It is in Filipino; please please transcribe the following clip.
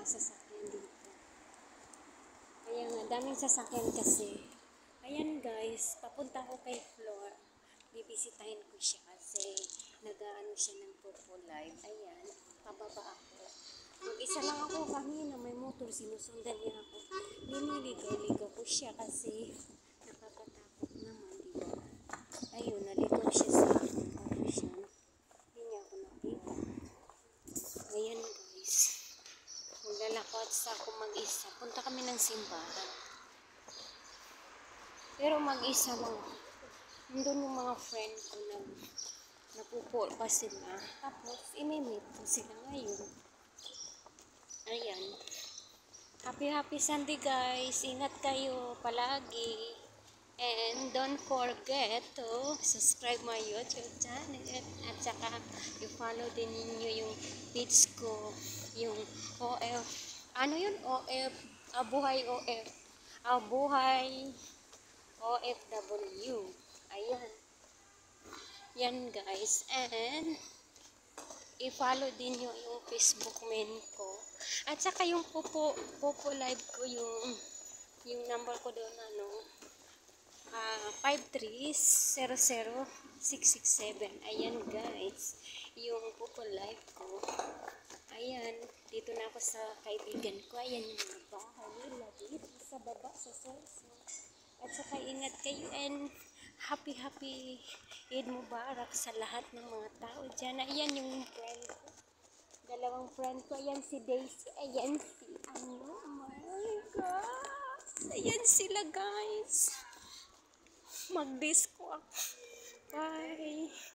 sasakyan dito. Kaya nga, daming sasakyan kasi. Ayan guys, papunta ko kay Flor. Bibisitahin ko siya kasi nag-aano siya ng Purple Live. Ayan, pababa ako. Mag-isa lang ako kanina, may motor, sinusundan niya ako. Liniligaw-ligaw ko siya kasi nakakatakot naman, di ba? Ayun, naligaw siya sa akin. Tapos siya, hindi niya ako nakita. Ayan guys, maglalakad sa ako mag-isa. Punta kami ng simbahan. Pero mag-isa lang. Nandun yung mga friend ko na napupo pa sila. Tapos, imimit ko sila ngayon. Ayan. Happy Sunday guys. Ingat kayo palagi. And don't forget to subscribe my YouTube channel. At saka, i-follow din ninyo yung page ko. Yung OF. Ano yun? OF. Buhay OF. Buhay OFW. Ayan. Yan guys. And, i-follow din nyo yung Facebook main ko. At saka yung Popo Live ko, yung number ko doon, 5300667. Ayan guys. Yung Popo Live ko. Ayan. Dito na ako sa kaibigan ko. Ayan yung mga bahay nila dito sa baba, sa Sorso. At saka ingat kayo and happy Eid Mubarak sa lahat ng mga tao dyan. Ayan yung friend ko. Dalawang friend ko. Ayan si Daisy. Ayan si oh my God. Ayan sila guys. Mag-disco ako. Bye.